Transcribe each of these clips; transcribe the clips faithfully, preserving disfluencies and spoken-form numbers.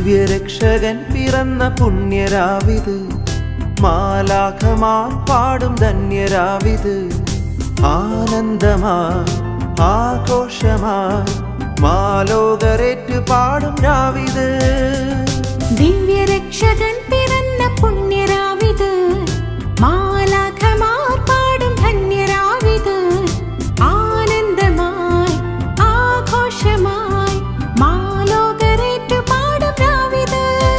ദിവ്യരക്ഷകൻ പിറന്ന പുണ്യരാവിത്, മാലാഖമാർ പാടും ധന്യരാവിത്. ആനന്ദമായി ആഘോഷമായി മാലോകരേറ്റു പാടും രാവിത്. ദിവ്യരക്ഷകൻ പിറന്ന പുണ്യരാവിത്, മാലാഖമാർ പാടും ധന്യരാവിത്. ആനന്ദമായി ആഘോഷമായി മാലോകരേറ്റു പാടും രാവിത്.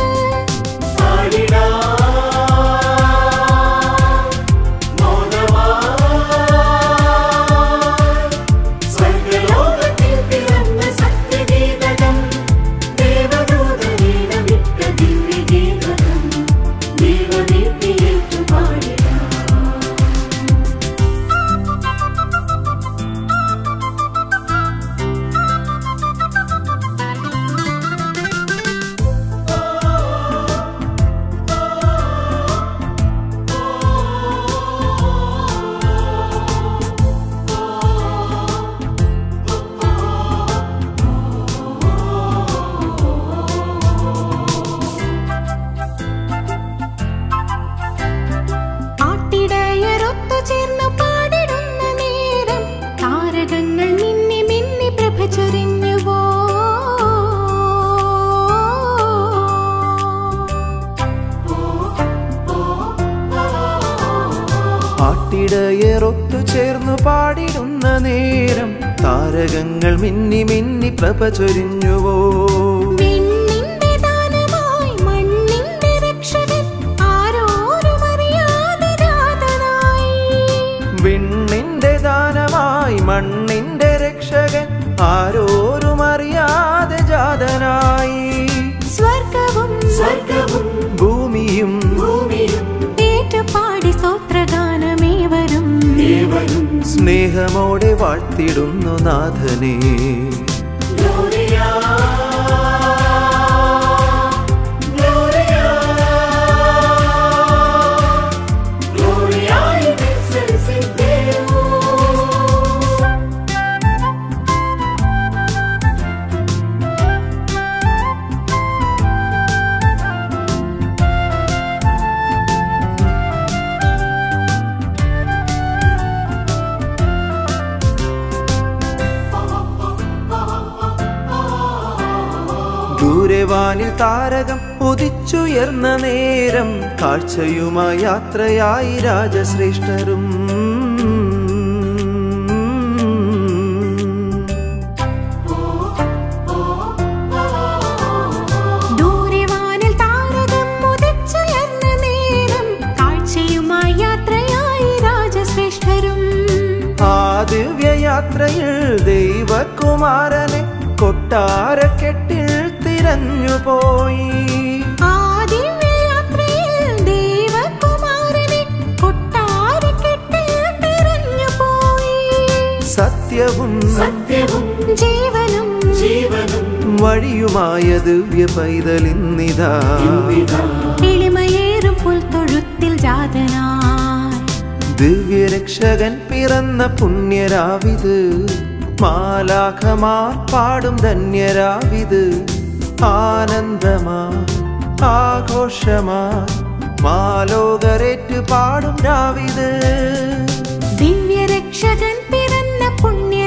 ആട്ടിടയരൊത്തു ചേർന്നു പാടിടുന്ന നേരം താരകങ്ങൾ മിന്നി മിന്നി പ്രഭ ചൊരിഞ്ഞുവോ. വിണ്ണിന്റെ ദാനമായി മണ്ണിന്റെ രക്ഷകൻ ആരോരും അറിയാതെ ജാതനായി. വിണ്ണിന്റെ ദാനമായി മണ്ണിന്റെ രക്ഷകൻ ആരോരും അറിയാതെ ജാതനായി. സ്വർഗവും സ്വർഗവും ഭൂമിയും ഭൂമിയും ഏറ്റുപാടി സ്തോത്രഗാനമേവരും സ്നേഹമോടെ വാഴ്ത്തിടുന്നു നാഥനെ. ദൂരവാനിൽ താരകം ഉദിച്ചുയർന്ന നേരം കാഴ്ചയുമായി യാത്രയായി രാജശ്രേഷ്ഠരും. ദൂരവാനിൽ താരകം ഉദിച്ചുയർന്ന നേരം കാഴ്ചയുമായി യാത്രയായി രാജശ്രേഷ്ഠരും. ആ ദിവ്യയാത്രയിൽ ദൈവകുമാരനെ കൊട്ടാരക്കെട്ടിൽ തിരഞ്ഞുപോയി. ആ ദിവ്യയാത്രയിൽ ദൈവകുമാരനെ കൊട്ടാരക്കെട്ടിൽ തിരഞ്ഞുപോയി. സത്യവും സത്യവും ജീവനും ജീവനും വഴിയുമായ ദിവ്യ പൈതലിന്നിതാ. എളിമയേറും പുൽത്തൊഴുത്തിൽ ജാതനായി. ദിവ്യരക്ഷകൻ പിറന്ന പുണ്യരാവിത്, മാലാഖമാർ പാടും ധന്യരാവിത്. ആനന്ദമായി ആഘോഷമായി മാലോകരേറ്റു പാടും രാവിത്. ദിവ്യരക്ഷകൻ പിറന്ന പുണ്യ